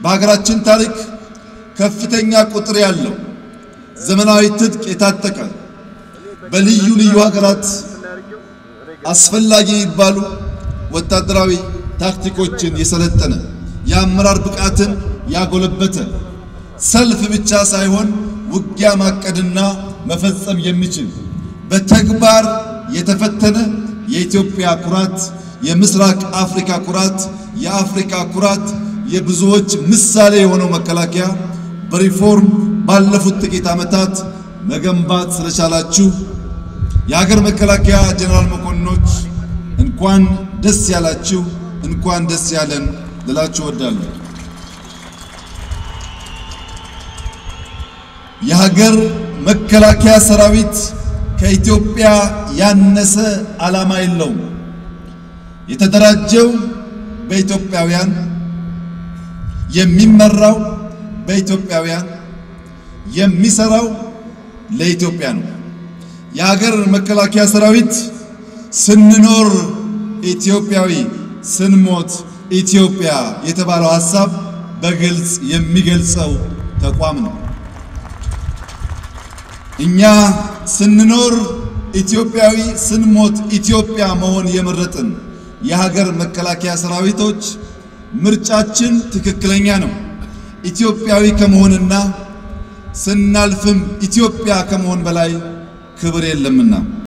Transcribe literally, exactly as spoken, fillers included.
በሀገራችን ታሪክ ከፍተኛ ቁጥር ያለው ዘመናዊ ትጥቅ የታጠቀ በልዩ ልዩ ሀገራት አስፈላጊ የሚባሉ ወታደራዊ ታክቲኮችን የሰለጠነ የአመራር ብቃትን ያጎለበተ ሰልፍ ብቻ ሳይሆን ውጊያ ማቀድና መፈጸም የሚችል በተግባር የተፈተነ የኢትዮጵያ ኩራት የምስራቅ አፍሪካ ኩራት የአፍሪካ ኩራት የብዙዎች ምሳሌ የሆነው መከላከያ በሪፎርም ባለፉት ጥቂት ዓመታት መገንባት ስለቻላችሁ የሀገር መከላከያ ጀነራል መኮንኖች እንኳን ደስ ያላችሁ እንኳን ደስ ያለን ልላችሁ እወዳለሁ። የሀገር መከላከያ ሰራዊት ከኢትዮጵያ ያነሰ ዓላማ የለውም። የተደራጀው በኢትዮጵያውያን የሚመራው በኢትዮጵያውያን የሚሰራው ለኢትዮጵያ ነው። የሀገር መከላከያ ሰራዊት ስንኖር ኢትዮጵያዊ ስንሞት ኢትዮጵያ የተባለው ሐሳብ በግልጽ የሚገልጸው ተቋም ነው። እኛ ስንኖር ኢትዮጵያዊ ስንሞት ኢትዮጵያ መሆን የመረጥን የሀገር መከላከያ ሰራዊቶች ምርጫችን ትክክለኛ ነው። ኢትዮጵያዊ ከመሆንና ስናልፍም ኢትዮጵያ ከመሆን በላይ ክብር የለምና